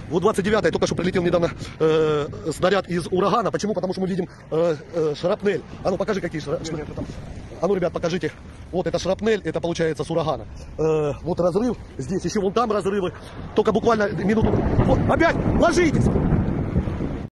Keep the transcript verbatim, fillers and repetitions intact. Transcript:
Вот двадцать девятое только что прилетел недавно э, снаряд из урагана. Почему? Потому что мы видим э, э, шрапнель. А ну покажи, какие шрапнель. А ну, ребят, покажите. Вот это шрапнель, это получается с урагана. Э, вот разрыв здесь, еще вон там разрывы. Только буквально минуту. Вот, опять ложитесь!